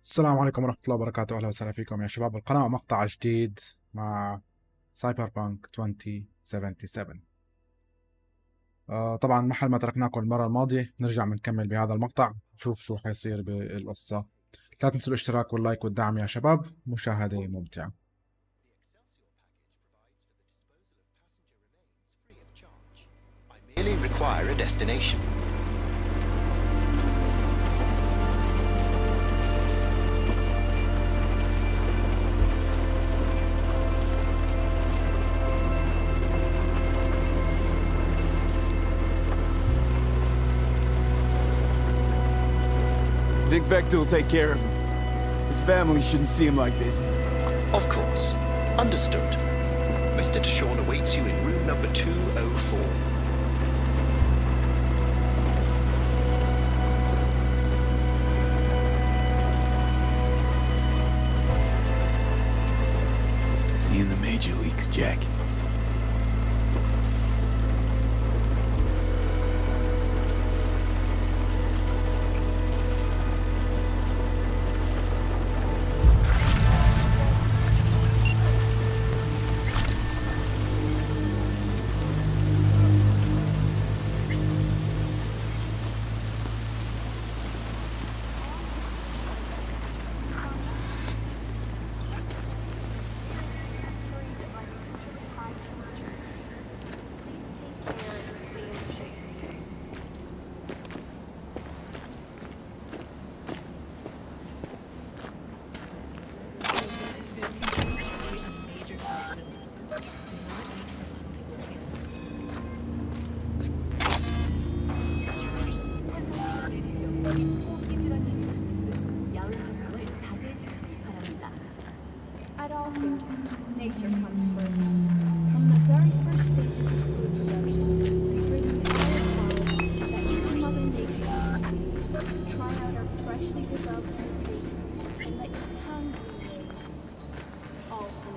السلام عليكم ورحمة الله وبركاته. أهلا وسهلا فيكم يا شباب القناة، مقطع جديد مع سايبر بانك 2077. طبعا محل ما تركناكم المرة الماضية نرجع بنكمل بهذا المقطع، نشوف شو حيصير بالقصة. لا تنسوا الاشتراك واللايك والدعم يا شباب، مشاهدة ممتعة. I merely require a destination. Vic Vector will take care of him. His family shouldn't see him like this. Of course. Understood. Mr. Deshawn awaits you in room number 204. See you in the major leagues, Jack. At all things, nature comes first. From the very first stages of food production, we bring together qualities that even Mother Nature can see. Try out our freshly developed techniques and let your tongue bleed. All for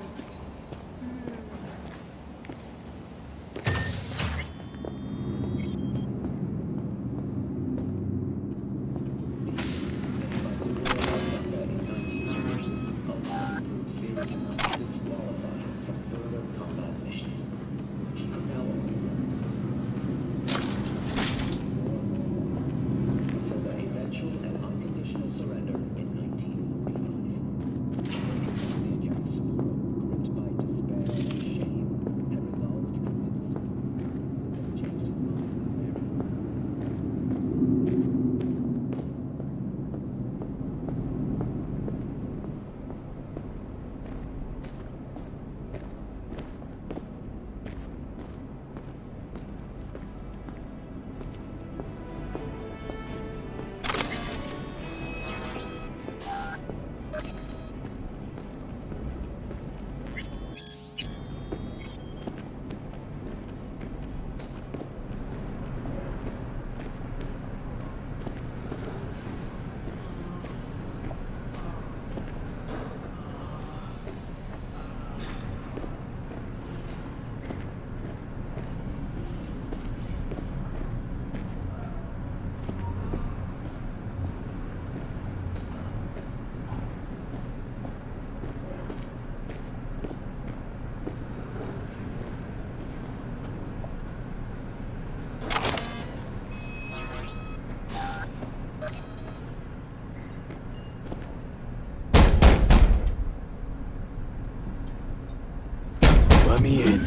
Let me in.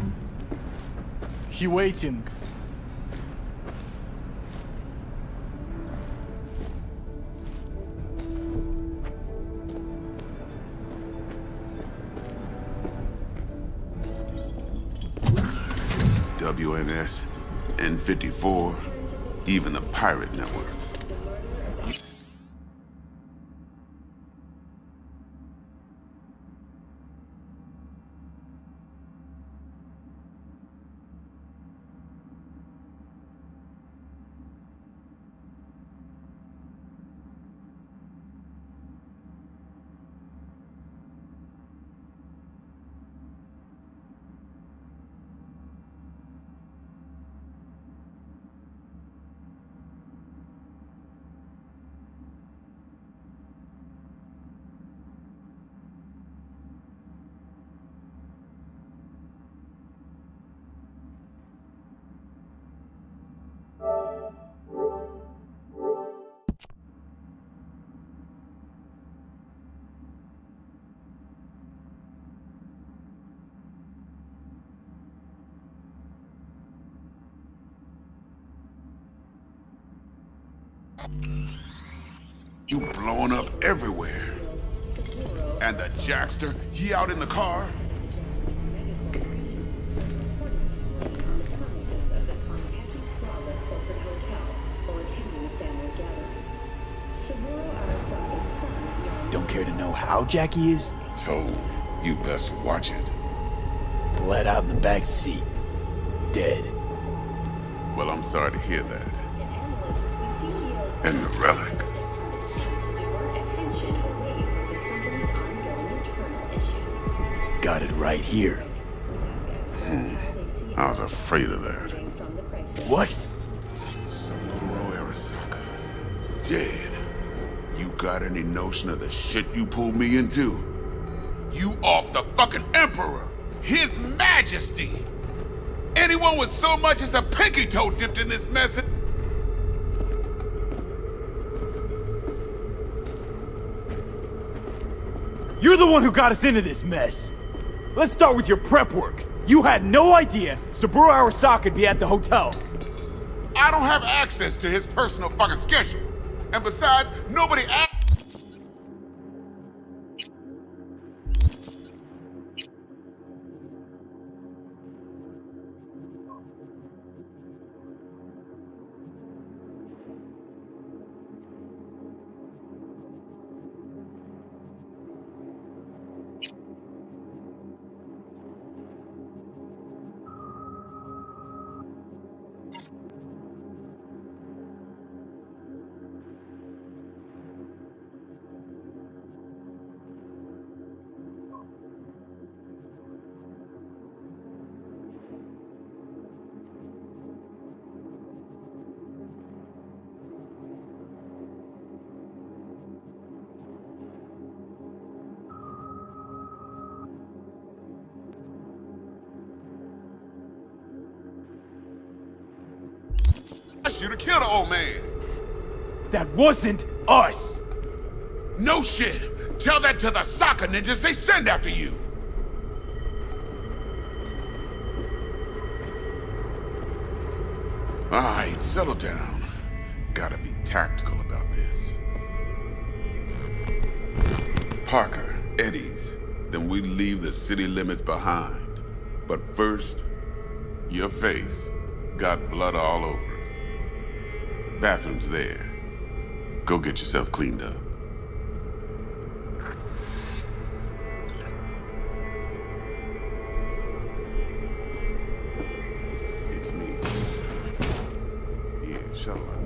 He waiting. WNS, N54, even the pirate networks. You blowing up everywhere. And the Jackster, he out in the car? Don't care to know how Jackie is? Told you best watch it. Bled out in the back seat. Dead. Well, I'm sorry to hear that. And the relic. Got it right here. I was afraid of that. What? Saburo Arasaka. Dead. You got any notion of the shit you pulled me into? You off the fucking Emperor! His Majesty! Anyone with so much as a pinky toe dipped in this mess. You're the one who got us into this mess. Let's start with your prep work. You had no idea Saburo Arasaka'd be at the hotel. I don't have access to his personal fucking schedule. And besides, nobody I should have killed the old man. That wasn't us. No shit. Tell that to the soccer ninjas they send after you. All right, settle down. Gotta be tactical about this. Parker, Eddie's. Then we leave the city limits behind. But first, your face got blood all over it. Bathroom's there. Go get yourself cleaned up. It's me. Yeah, shut up.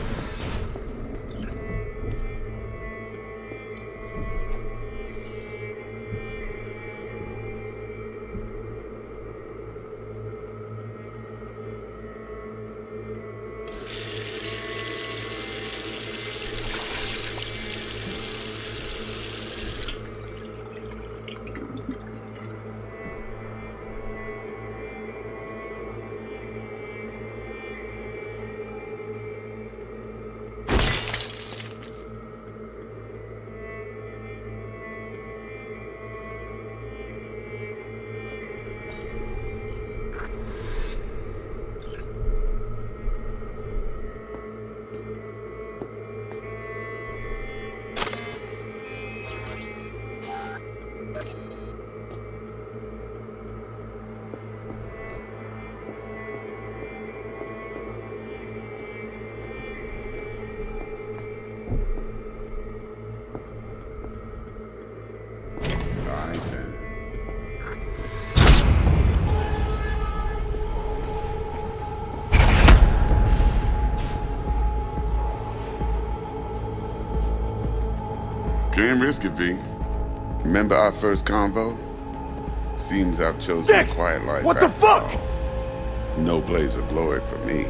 Can't risk it, V. Remember our first convo? Seems I've chosen a quiet life. What the fuck? No blaze of glory for me.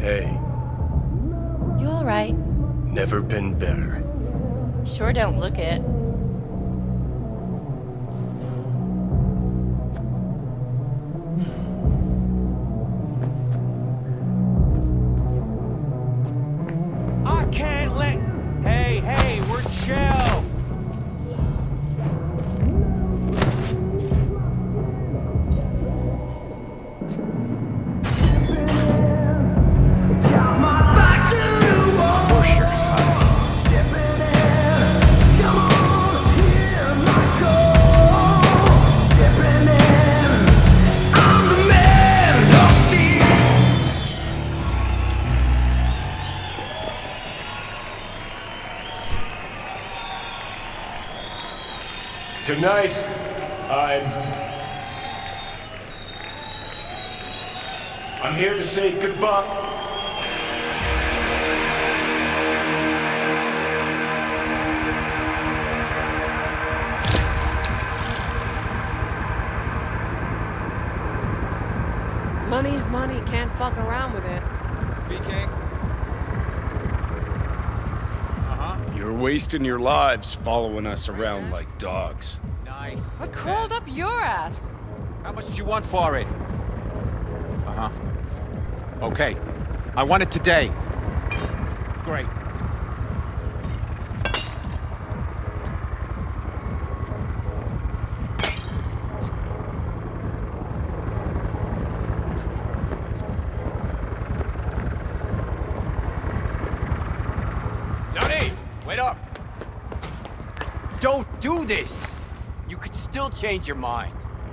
Hey, You alright? never been better. Sure don't look it. I can't let... Hey, we're chill. Push your Tonight, I'm here to say goodbye. Money's money, can't fuck around with it. Speaking. You're wasting your lives following us around like dogs. Nice. What crawled up your ass? How much did you want for it? Okay. I want it today. Great. Johnny! Wait up! Don't do this! You could still change your mind.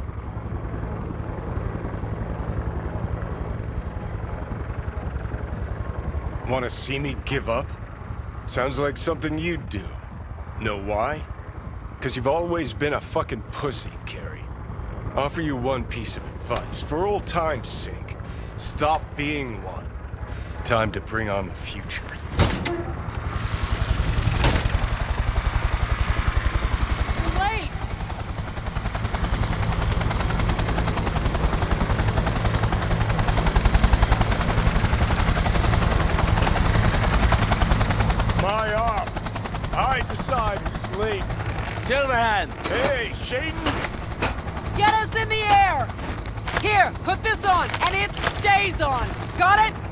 Want to see me give up? Sounds like something you'd do. Know why? Because you've always been a fucking pussy, Carrie. Offer you one piece of advice, for old time's sake. Stop being one. Time to bring on the future. Late! My arm. I decide who's late. Silverhand! Hey, Shaden! Get us in the air! Here, put this on, and it stays on! Got it?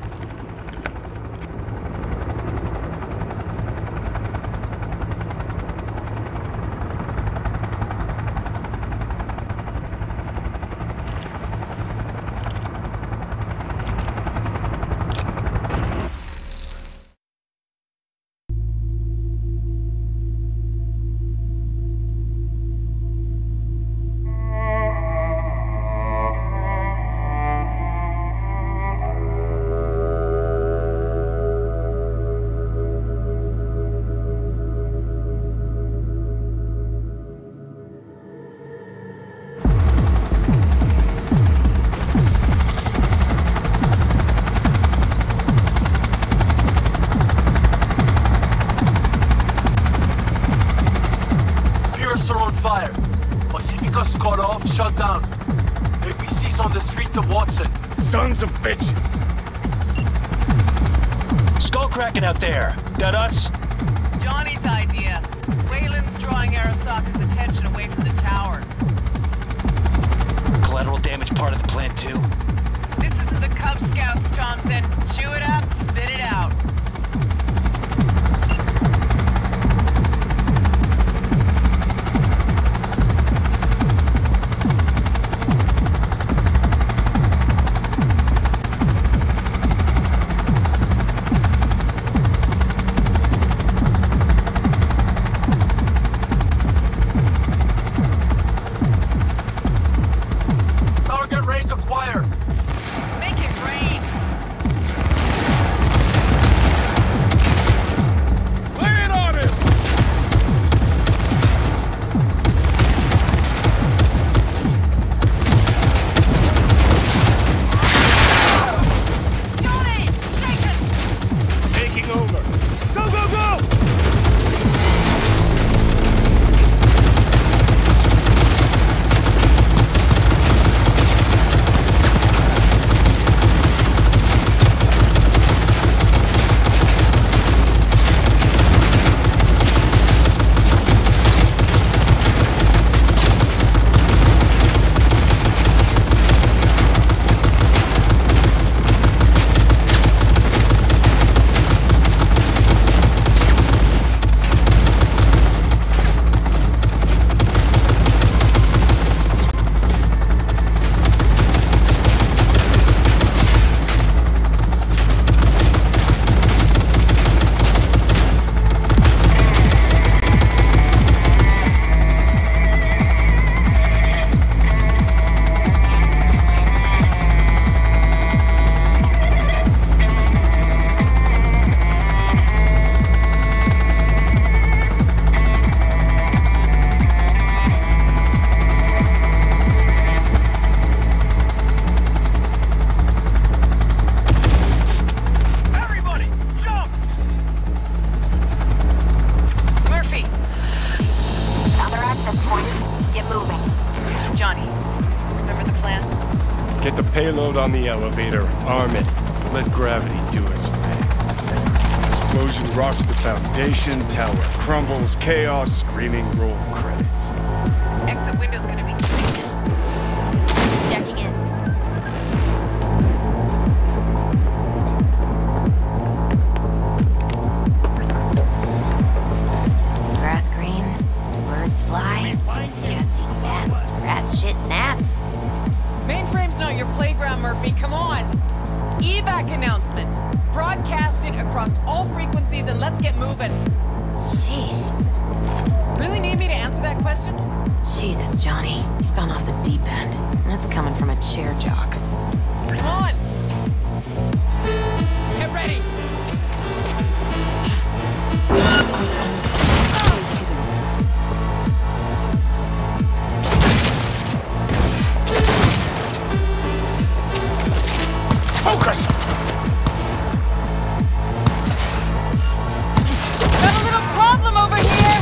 fire. Pacificus cut off, shut down. APC's on the streets of Watson. Sons of bitches! Skull cracking out there. That us? Johnny's idea. Wayland's drawing Arasaka's attention away from the tower. Collateral damage part of the plan too. This isn't the Cub Scouts, Thompson. Chew it up, spit it out. Target range acquired. Make it rain. on the elevator, arm it, let gravity do its thing. Explosion rocks the foundation, tower crumbles, chaos, screaming, roll credits. Exit window's gonna be clean. Checking in. Is grass green? Birds fly? Cats eat gnats. Rats shit gnats. Mainframe's not your playground, Murphy. Come on. Evac announcement. Broadcast it across all frequencies and let's get moving. Sheesh. Really need me to answer that question? Jesus, Johnny. You've gone off the deep end. That's coming from a chair jock. Come on. Get ready. Focus! Got a little problem over here.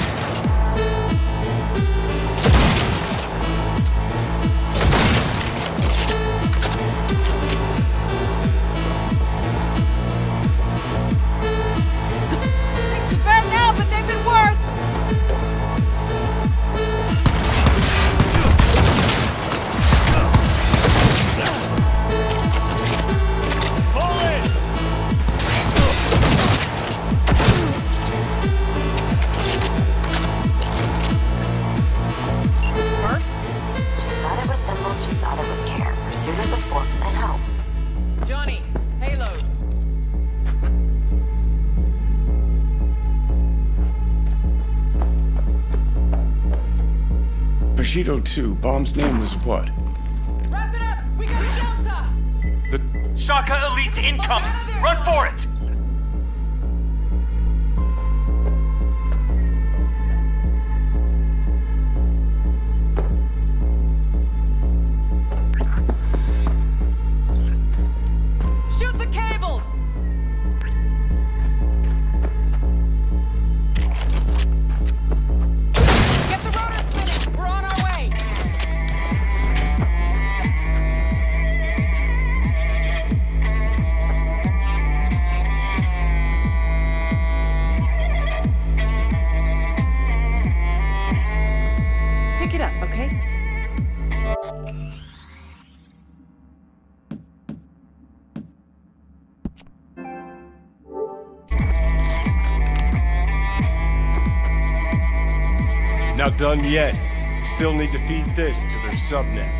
Things are bad now, but they've been worse. She sought it with thimbles, she sought it with care. Pursued it with forks and hope. Johnny, payload. Bushido 2, bomb's name was what? Wrap it up. We got a Delta. The... Shaka Elite's incoming! Run for it! Shoot the cables. Get the rotor spinning. We're on our way. Pick it up, okay? Not done yet. Still need to feed this to their subnet.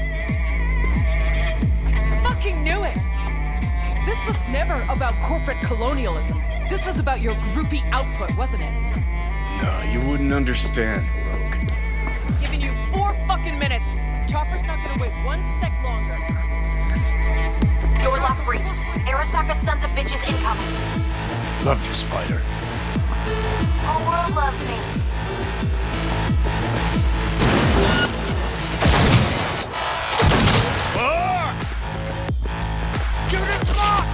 Fucking knew it! This was never about corporate colonialism. This was about your groupie output, wasn't it? No, you wouldn't understand, Rogue. Giving you 4 fucking minutes. Chopper's not gonna wait 1 sec longer. Door lock breached. Arasaka sons of bitches incoming. Love you, Spider. Whole world loves me. Give it a shot!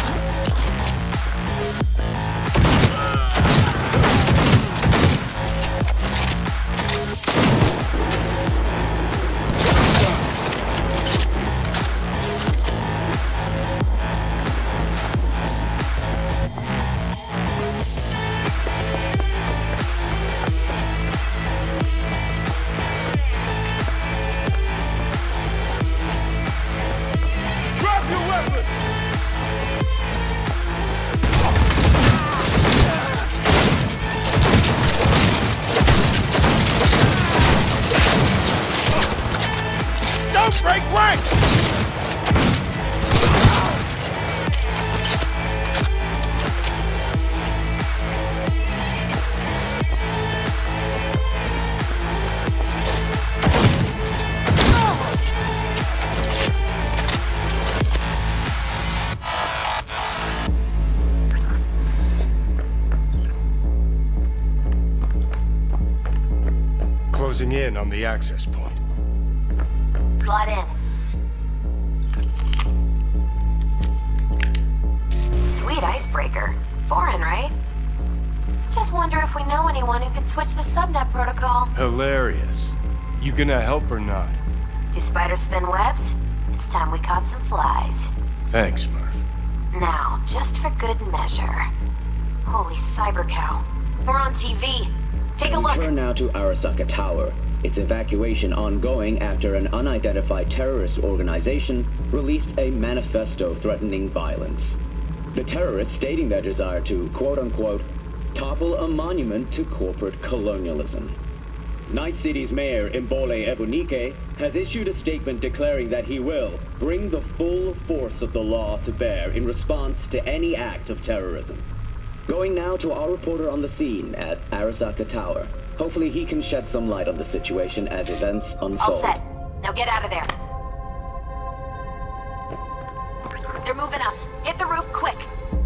Drop your weapon! Don't break ranks! Closing in on the access point. Slide in. Sweet icebreaker. Foreign, right? Just wonder if we know anyone who could switch the subnet protocol. Hilarious. You gonna help or not? Do spiders spin webs? It's time we caught some flies. Thanks, Murph. Now, just for good measure. Holy cyber cow. We're on TV. Take a look. Turn now to Arasaka Tower. Its evacuation ongoing after an unidentified terrorist organization released a manifesto threatening violence. The terrorists stating their desire to, quote-unquote, topple a monument to corporate colonialism. Night City's mayor, Imbole Ebunike, has issued a statement declaring that he will bring the full force of the law to bear in response to any act of terrorism. Going now to our reporter on the scene at Arasaka Tower. Hopefully he can shed some light on the situation as events unfold. All set. Now get out of there. They're moving up. Hit the roof quick.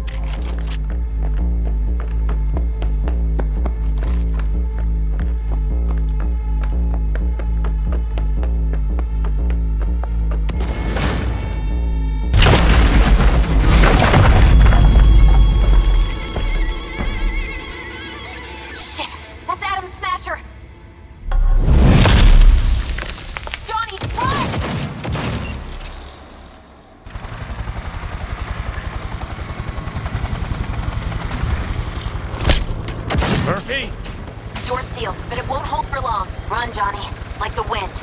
Door's sealed, but it won't hold for long. Run, Johnny. Like the wind.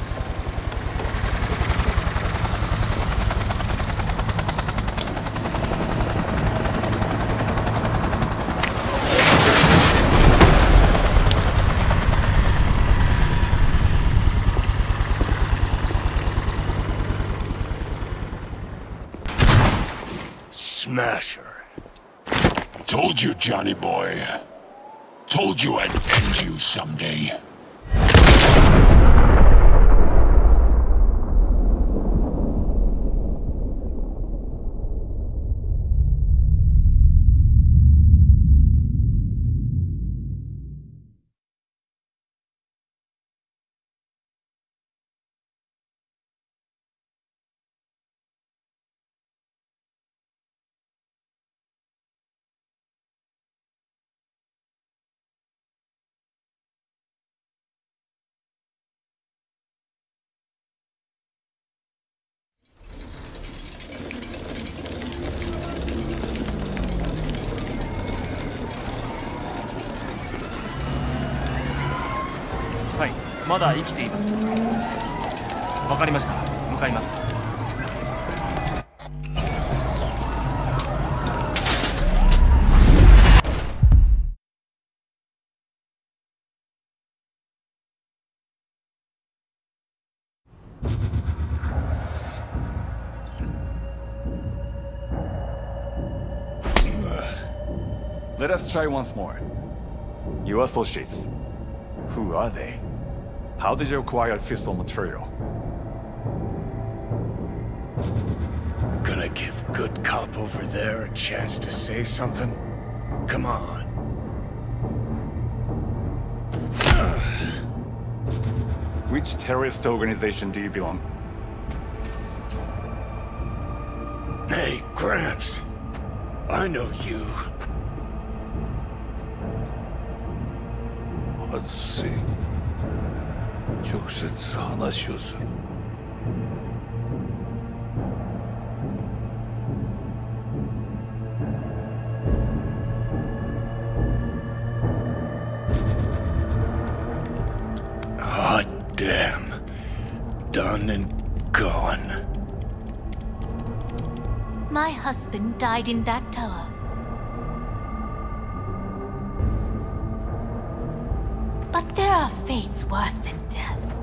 Smasher. Told you, Johnny boy. Told you I'd end you someday. はい、まだ生きています。わかりました。向かいます。 Let us try once more. Your associates. Who are they? How did you acquire fissile material? Gonna give good cop over there a chance to say something? Come on. Which terrorist organization do you belong? Hey, Gramps. I know you. 外せ。直接話をする。 Ah, damn. Done and gone. My husband died in that tower. But there are fates worse than death.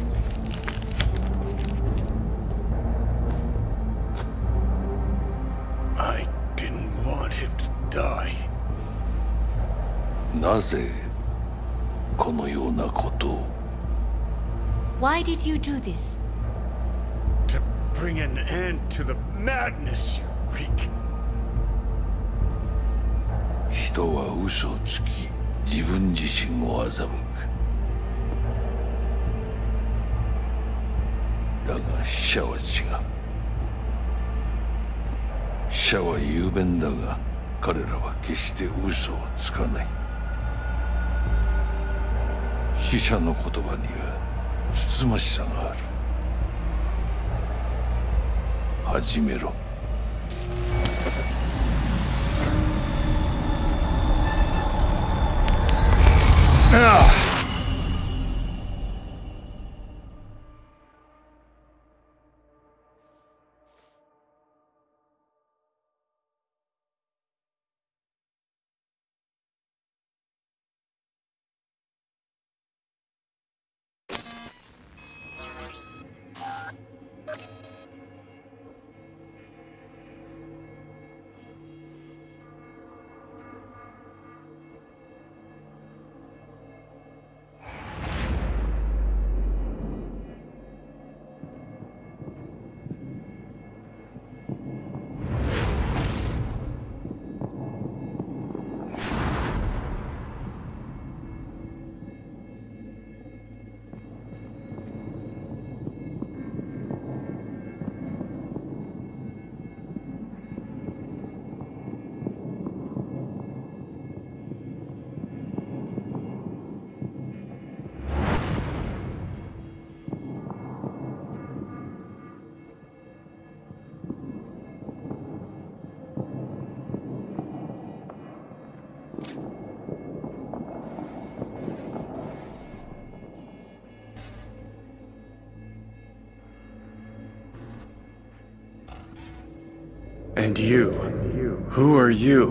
I didn't want him to die. なぜこのようなことを Why did you do this? To bring an end to the madness you wreak. 人は嘘をつき自分自身を欺く。だが死者は違う。死者は雄弁だが彼らは決して嘘をつかない。死者の言葉にはつつましさがある。 始めろ。 And you? Who are you?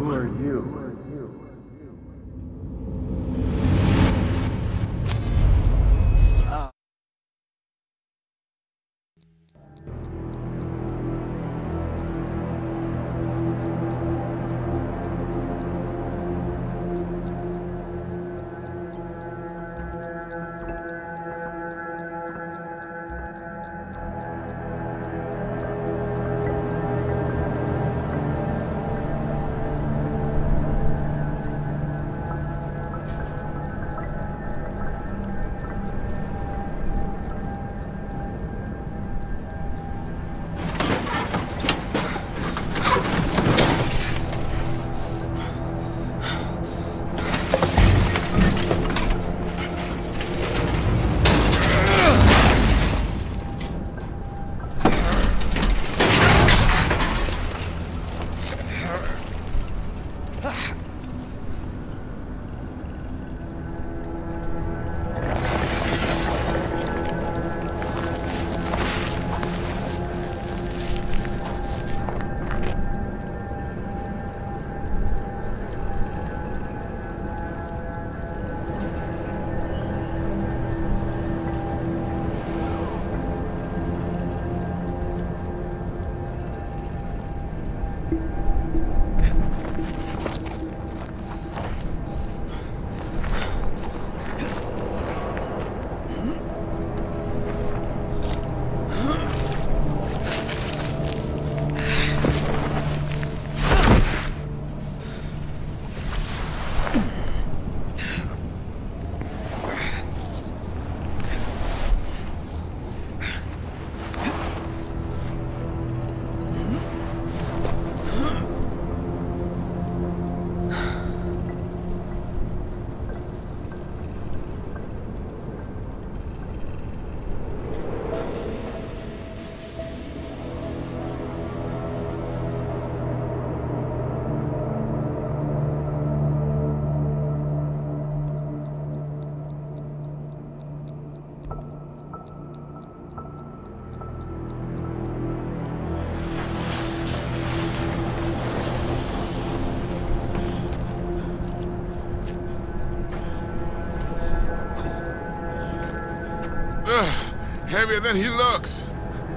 Heavier than he looks.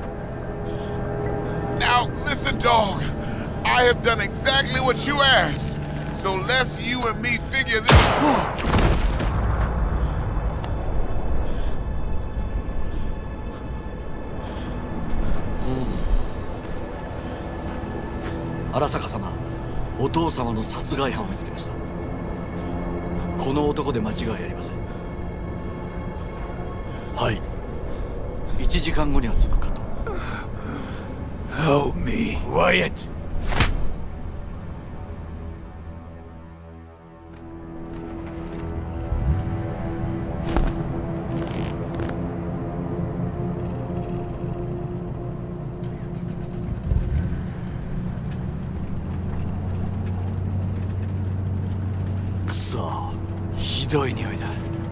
Now, listen, dog. I have done exactly what you asked. So let's you and me figure this out. 荒坂様、お父様の殺害犯を見つけました。この男で間違いありません。はい。1時間後には着くかと。 Help me. Quiet! 「 嘘。ひどい匂いだ。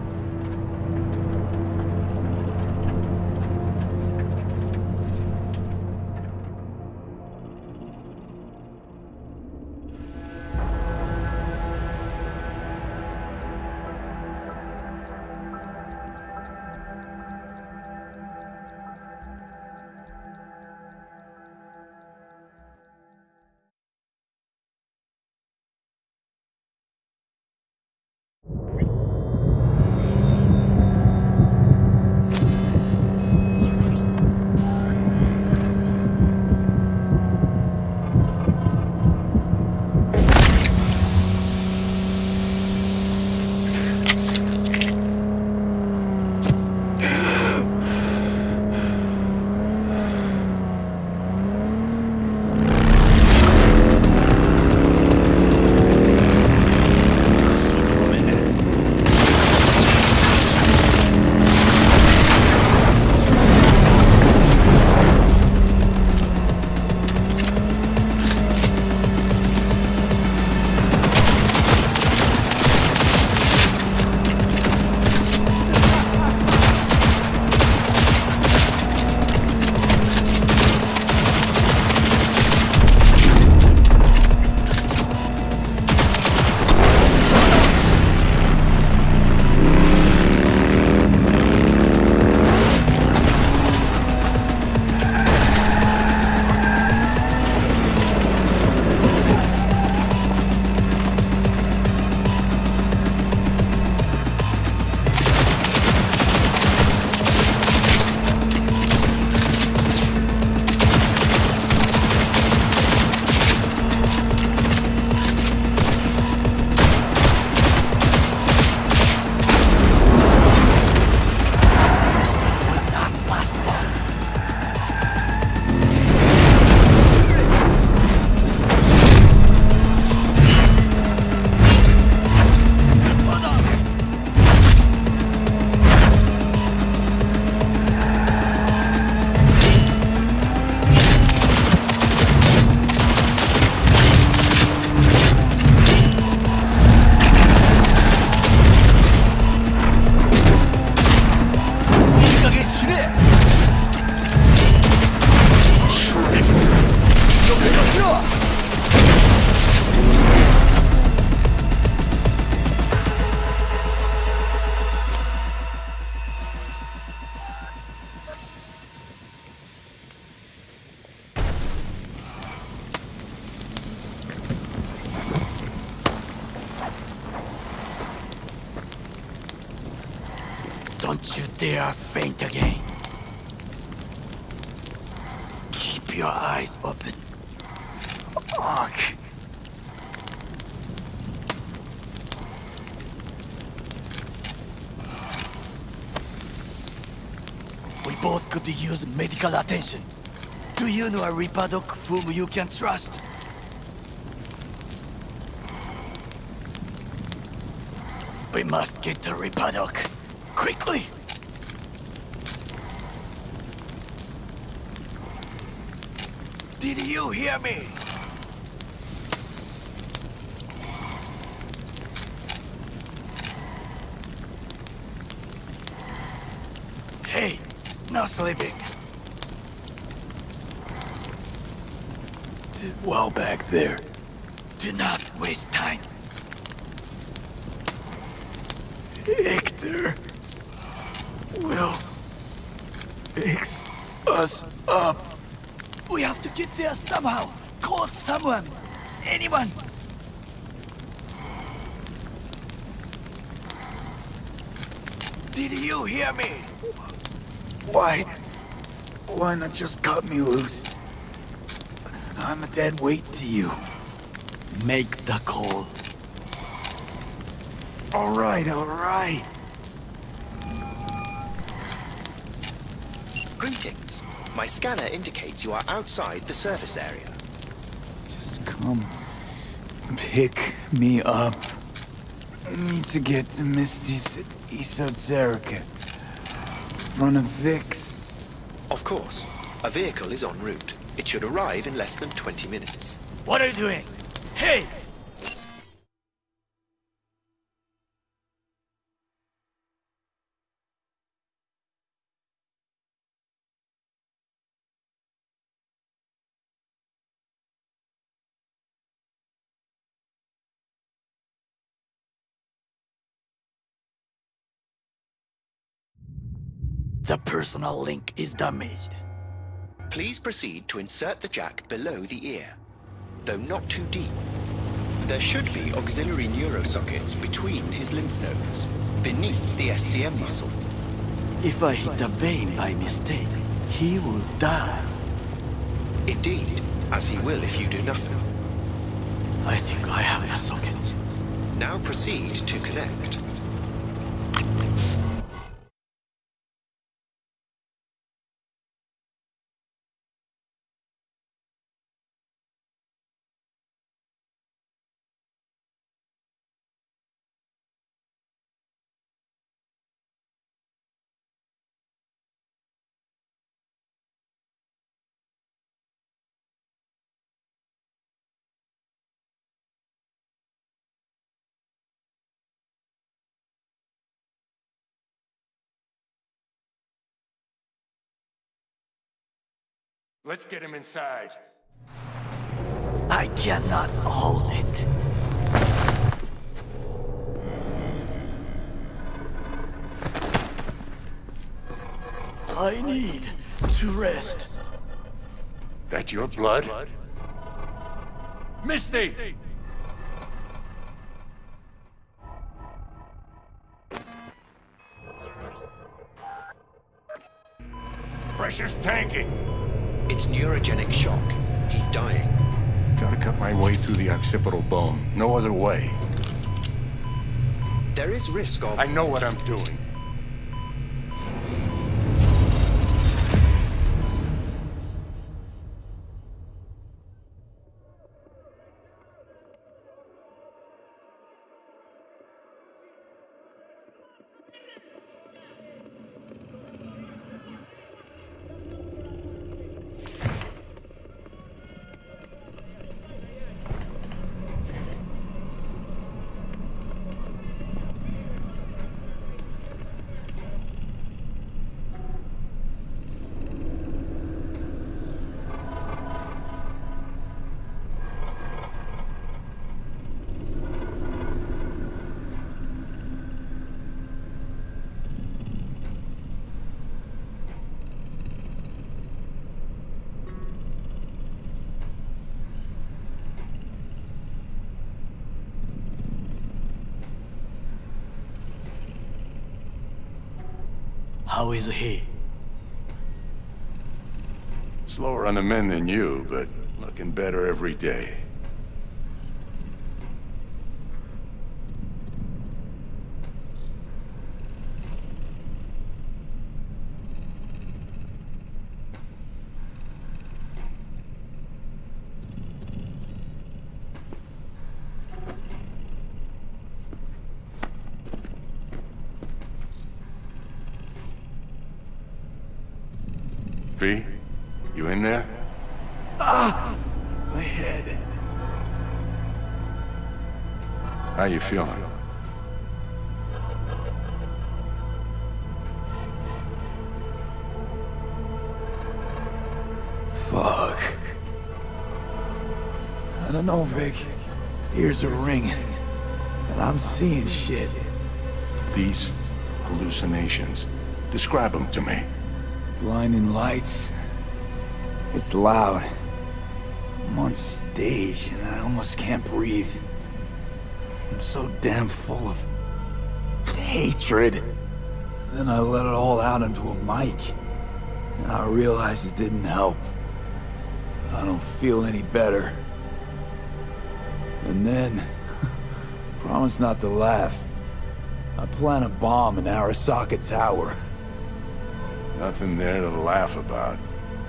Don't you dare faint again. Keep your eyes open. Fuck. We both could use medical attention. Do you know a Reaper Doc whom you can trust? We must get to Reaper Doc. Quickly! Did you hear me? Hey, no sleeping. Did well back there. Do not waste time. Hector will fix us up. We have to get there somehow. Call someone. Anyone. Did you hear me? Why not just cut me loose? I'm a dead weight to you. Make the call. All right. Greetings. My scanner indicates you are outside the service area. Just come pick me up. I need to get to Misty's esoterica. In front of Vic's. Of course. A vehicle is en route. It should arrive in less than 20 minutes. What are you doing? Hey! The personal link is damaged. Please proceed to insert the jack below the ear, though not too deep. There should be auxiliary neurosockets between his lymph nodes, beneath the SCM muscle. If I hit a vein by mistake, he will die. Indeed, as he will if you do nothing. I think I have the socket. Now proceed to connect. Let's get him inside. I cannot hold it. I need to rest. That your blood? Misty! Pressure's tanking. It's neurogenic shock. He's dying. Gotta cut my way through the occipital bone. No other way. There is risk of... I know what I'm doing. How is he? Slower on the mend than you, but looking better every day. V, you in there? Ah! My head. How you feeling? Fuck. I don't know, Vic. Ears are ringing. And I'm seeing shit. These hallucinations. Describe them to me. Blinding lights. It's loud. I'm on stage and I almost can't breathe. I'm so damn full of hatred. Then I let it all out into a mic. And I realized it didn't help. I don't feel any better. And then, promise not to laugh. I plant a bomb in Arasaka Tower. Nothing there to laugh about.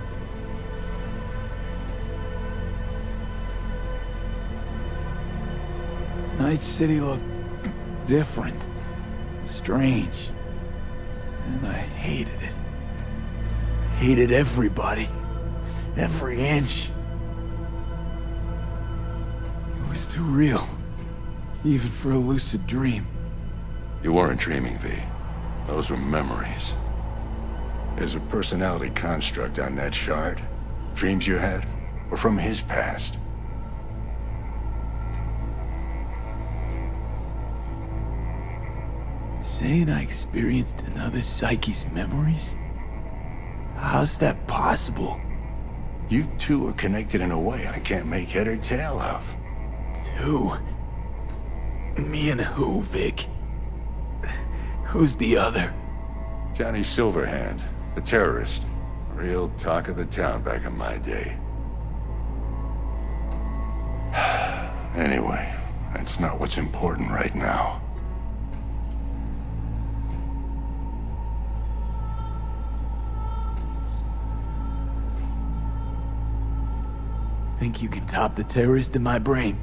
Night City looked different, strange, and I hated it. Hated everybody, every inch. It was too real, even for a lucid dream. You weren't dreaming, V. Those were memories. There's a personality construct on that shard. Dreams you had were from his past. Saying I experienced another psyche's memories? How's that possible? You two are connected in a way I can't make head or tail of. Two? Me and who, Vic? Who's the other? Johnny Silverhand, a terrorist. Real talk of the town back in my day. Anyway, that's not what's important right now. Think you can top the terrorist in my brain?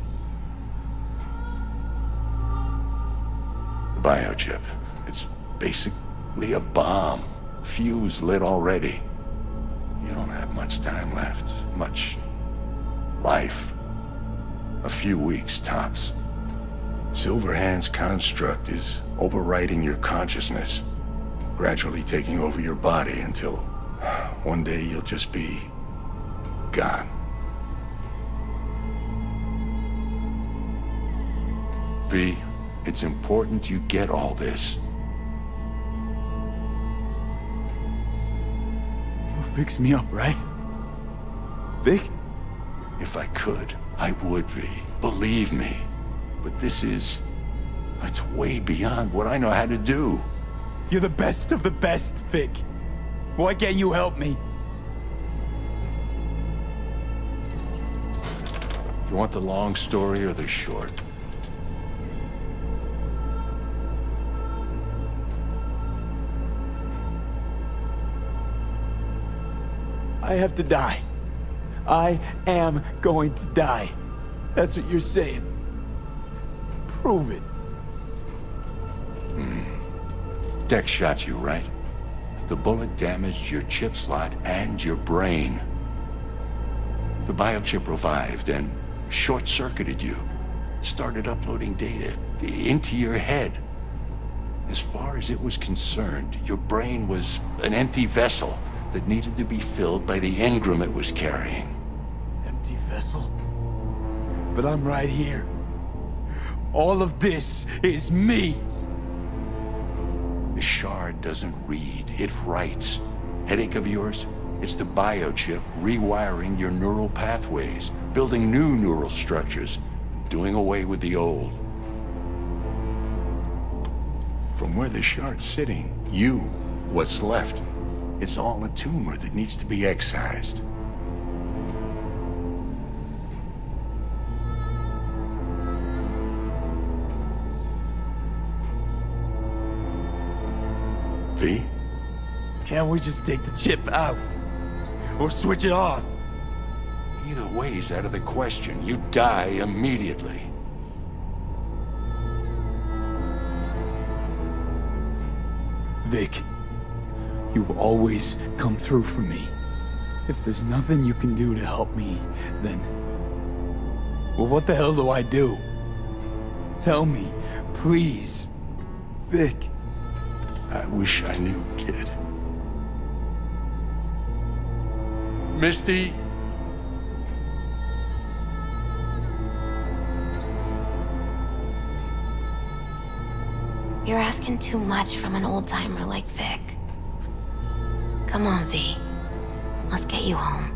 The biochip. It's basically a bomb. Fuse lit already. You don't have much time left. Much life. A few weeks, tops. Silverhand's construct is overriding your consciousness, gradually taking over your body until one day you'll just be gone. V, it's important you get all this. You'll fix me up, right? Vic? If I could, I would, V. Believe me. But this is... it's way beyond what I know how to do. You're the best of the best, Vic. Why can't you help me? You want the long story or the short? I have to die. I am going to die. That's what you're saying. Prove it. Dex shot you, right? The bullet damaged your chip slot and your brain. The biochip revived and short-circuited you. Started uploading data into your head. As far as it was concerned, your brain was an empty vessel that needed to be filled by the engram it was carrying. Empty vessel? But I'm right here. All of this is me. The shard doesn't read, it writes. Headache of yours? It's the biochip rewiring your neural pathways, building new neural structures, doing away with the old. From where the shard's sitting, you, what's left, it's all a tumor that needs to be excised. V? Can't we just take the chip out? Or switch it off? Either way's out of the question. You die immediately. Vic, you've always come through for me. If there's nothing you can do to help me, then... well, what the hell do I do? Tell me, please. Vic. I wish I knew, kid. Misty? You're asking too much from an old-timer like Vic. Come on, V. Let's get you home.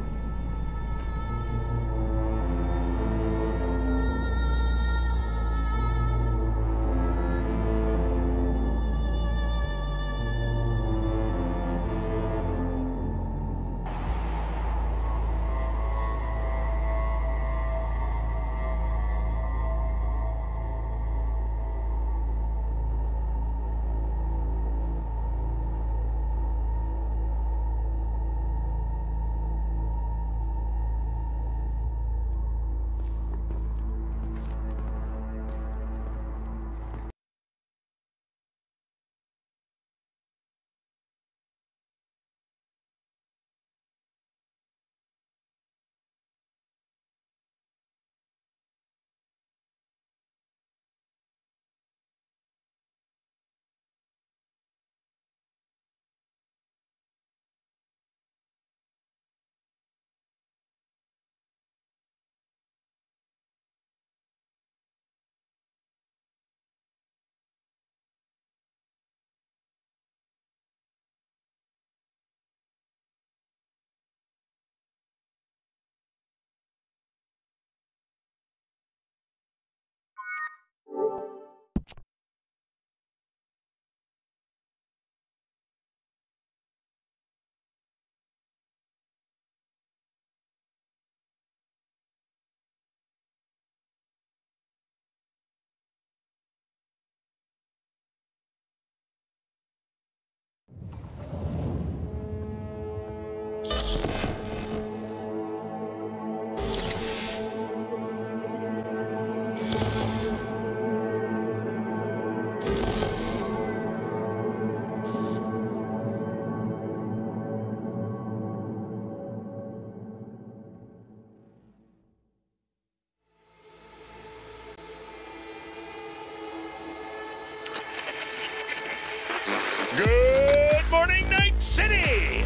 Good morning, Night City!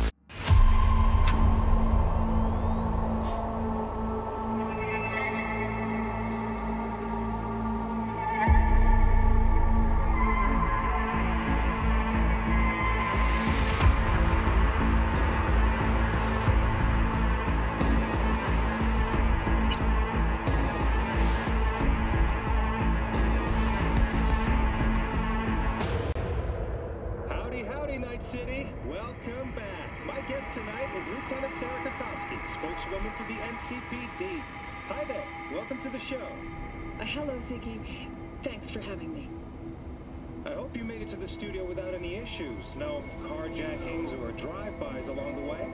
Howdy, Night City. Welcome back. My guest tonight is Lieutenant Sarah Kokoski, spokeswoman for the NCPD. Hi there. Welcome to the show. Hello, Ziggy. Thanks for having me. I hope you made it to the studio without any issues. No carjackings or drive-bys along the way?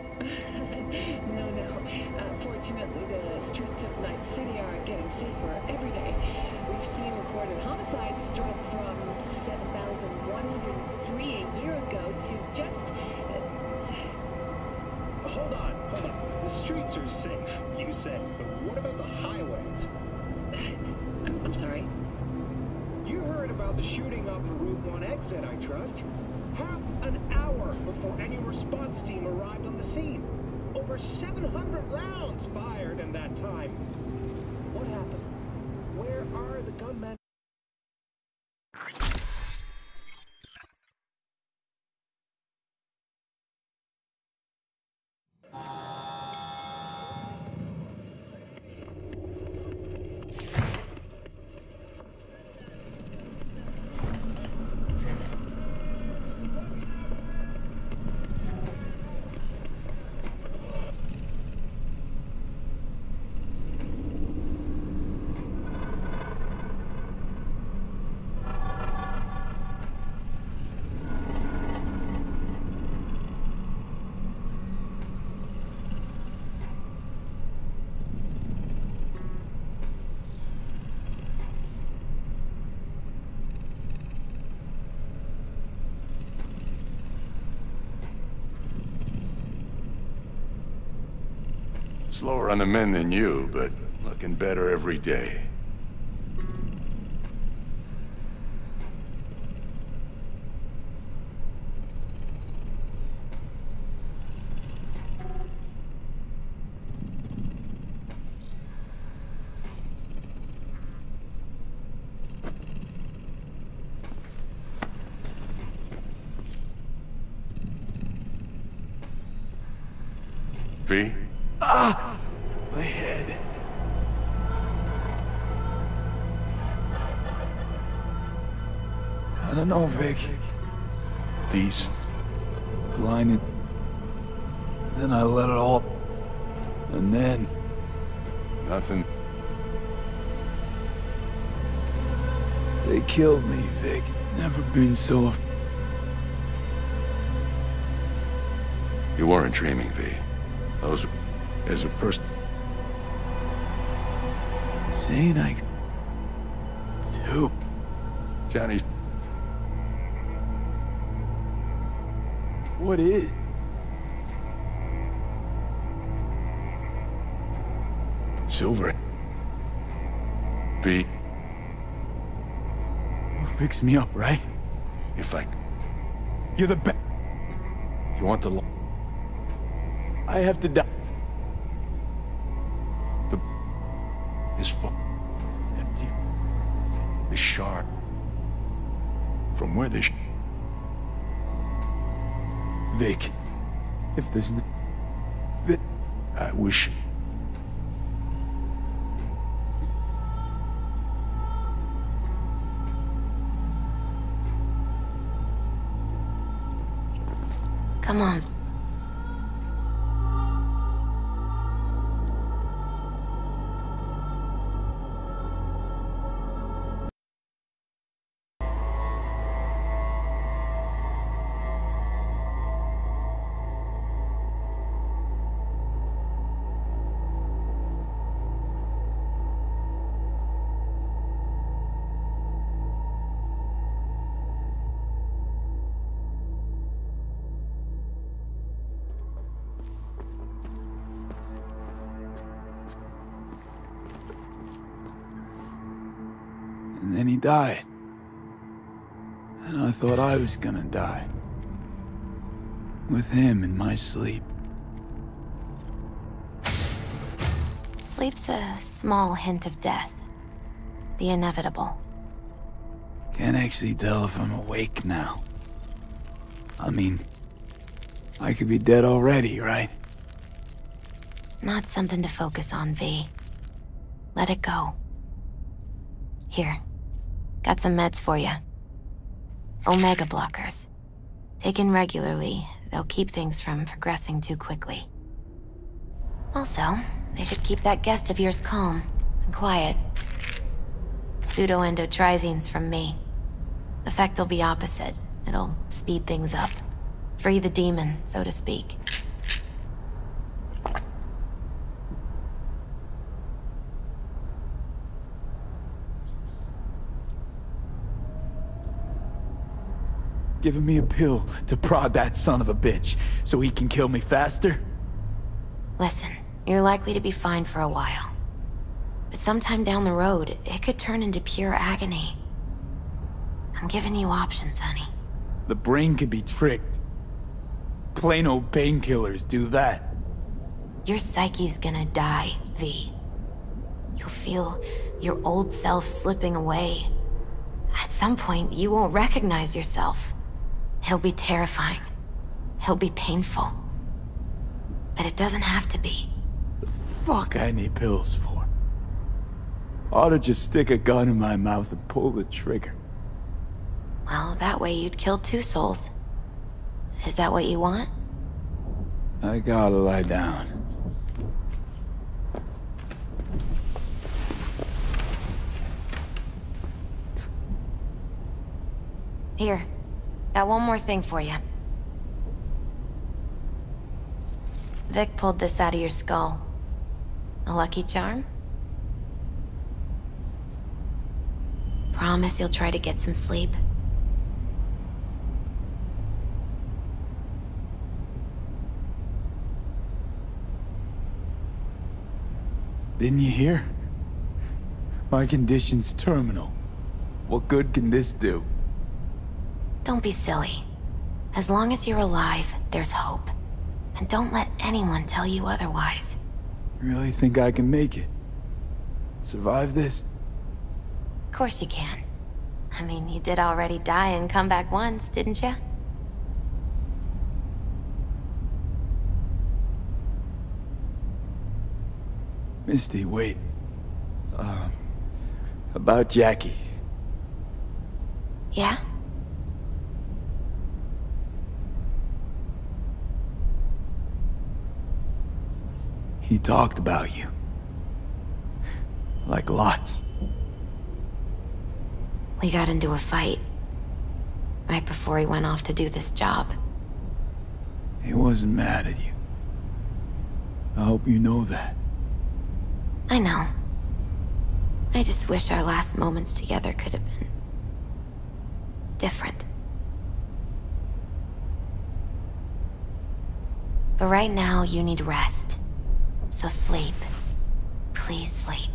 No. Fortunately, the streets of Night City are getting safer every day. We've seen recorded homicides drop from 7,103 a year ago to just... Hold on. The streets are safe, you say. But what about the highways? I'm sorry? You heard about the shooting off the Route 1 exit, I trust. Half an hour before any response team arrived on the scene. Over 700 rounds fired in that time. What happened? Where are the gunmen? Slower on the men than you, but looking better every day. V? Ah! My head. I don't know, Vic. These? Blinded. Then I let it all... And then... Nothing. They killed me, Vic. Never been so... You weren't dreaming, V. Those... As a person... Saying I... do... Johnny's... What is... Silver. V. You'll fix me up, right? If I... You're the best. You want the... I have to die. His fault. Empty. The shard. From where they... Vic. If there's no... Vic. I wish... Come on. And then he died. And I thought I was gonna die. With him in my sleep. Sleep's a small hint of death. The inevitable. Can't actually tell if I'm awake now. I mean, I could be dead already, right? Not something to focus on, V. Let it go. Here. Got some meds for you. Omega blockers. Taken regularly, they'll keep things from progressing too quickly. Also, they should keep that guest of yours calm and quiet. Pseudoendotrizines from me. Effect will be opposite. It'll speed things up. Free the demon, so to speak. Giving me a pill to prod that son of a bitch so he can kill me faster? Listen, you're likely to be fine for a while. But sometime down the road, it could turn into pure agony. I'm giving you options, honey. The brain can be tricked. Plain old painkillers do that. Your psyche's gonna die, V. You'll feel your old self slipping away. At some point, you won't recognize yourself. It'll be terrifying. It'll be painful. But it doesn't have to be. The fuck I need pills for? Ought to just stick a gun in my mouth and pull the trigger. Well, that way you'd kill 2 souls. Is that what you want? I gotta lie down. Here. Got one more thing for you. Vic pulled this out of your skull. A lucky charm? Promise you'll try to get some sleep. Didn't you hear? My condition's terminal. What good can this do? Don't be silly. As long as you're alive, there's hope. And don't let anyone tell you otherwise. Really think I can make it? Survive this? Of course you can. I mean, you did already die and come back once, didn't you? Misty, wait. About Jackie. Yeah? He talked about you. Like lots. We got into a fight. Right before he went off to do this job. He wasn't mad at you. I hope you know that. I know. I just wish our last moments together could have been different. But right now, you need rest. So sleep. Please sleep.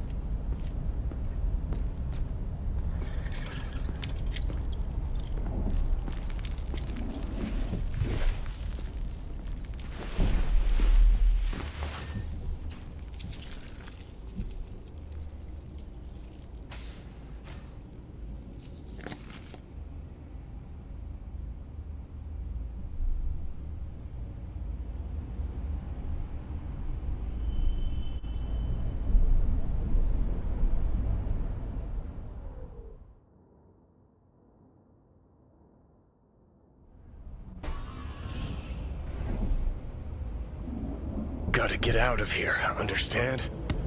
Gotta get out of here, understand?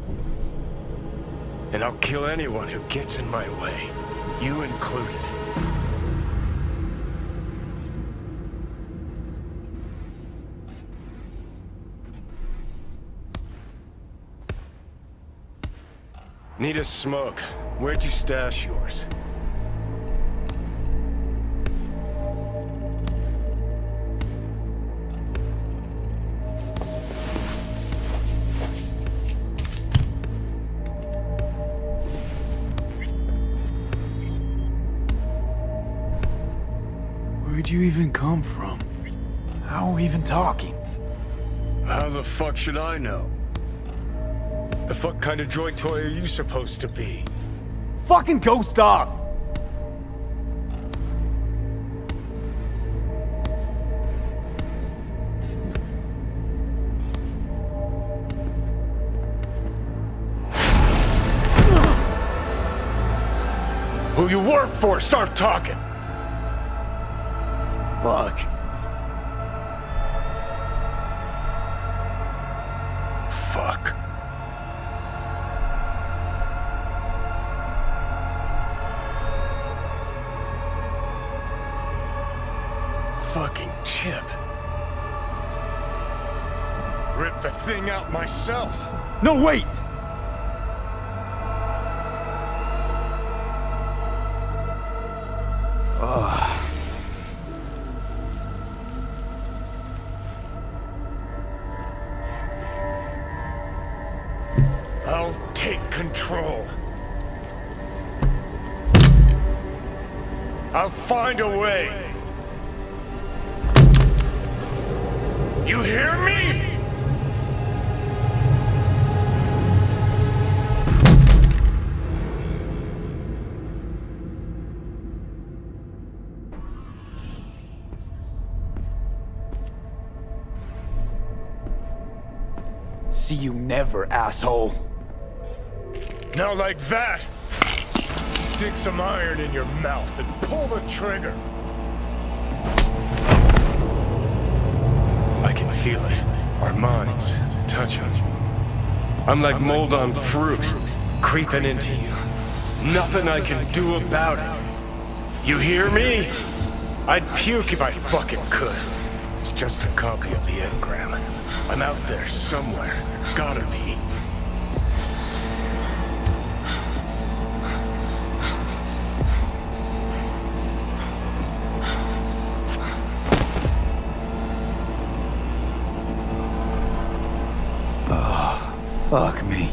And I'll kill anyone who gets in my way, you included. Need a smoke. Where'd you stash yours? Where'd you even come from? How are we even talking? How the fuck should I know? The fuck kind of droid toy are you supposed to be? Fucking ghost off! Who you work for, start talking! Fuck. Fuck. Fucking chip. Rip the thing out myself. No, wait! I'll take control. I'll find a way. You hear me? See you never, asshole. Now like that. Stick some iron in your mouth and pull the trigger. I can feel it. Our minds touching. I'm like mold on fruit, creeping into you. Nothing I can do about it. You hear me? I'd puke if I fucking could. It's just a copy of the engram. I'm out there somewhere. Gotta be. Fuck me.